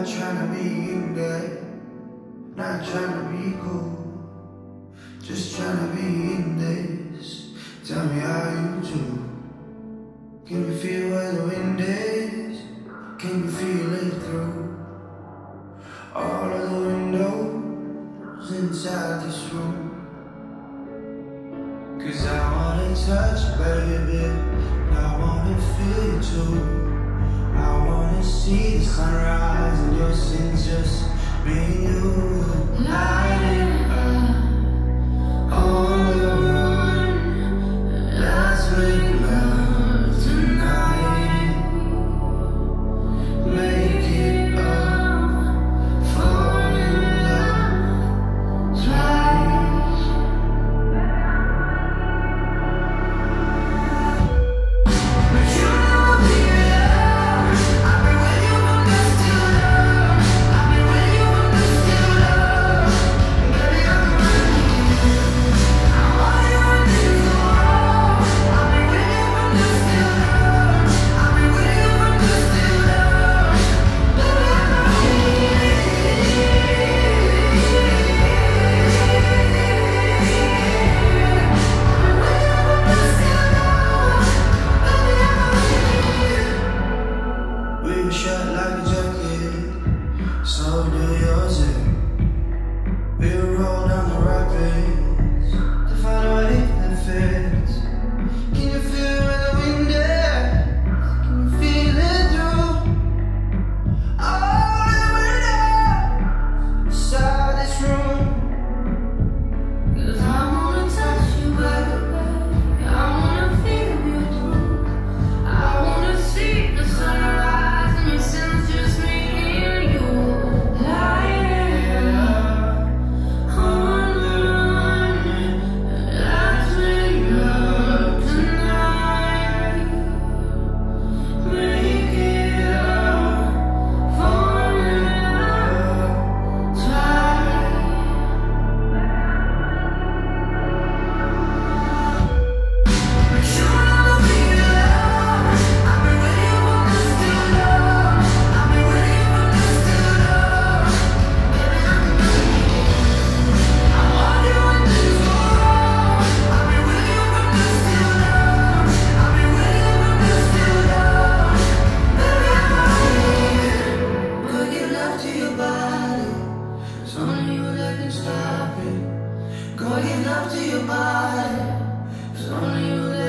Not trying to be in there, not trying to be cool, just trying to be in this. Tell me how you do. Can you feel where the wind is? Can you feel it through all of the windows inside this room? 'Cause I wanna touch you, baby, and I wanna feel you too. I wanna see the sunrise and your sins, just me and you. Lighting up on the run, let's make love tonight. Make it up, fall in love twice. But you know I'll be there. I've been waiting for this to love. I've been waiting for this to love. Baby, I'm ready. I want you when things go wrong. I've been waiting for this to love. I've been waiting for this to love. Baby, I'm we were shut like a jacket, so do yours. We would roll down the rapids to find a way that fits. Can you feel where the wind is? Can you feel it through all the windows inside this room? 'Cause I wanna touch you, baby. I wanna feel you through. I wanna see the sunrise and your sins, just me and you. Lighting up on the run, let's make love tonight. Make it up, fall in love twice. But you know I'll be there. I've been waiting for this to love. I've been waiting for this to love. Baby, I'm ready. I want you when things go wrong. I've been waiting for this to love. I've been waiting for this to love. Baby, I'm ready. Go give love to your body. It's only you that can stop it. Go give love to your body. It's only you that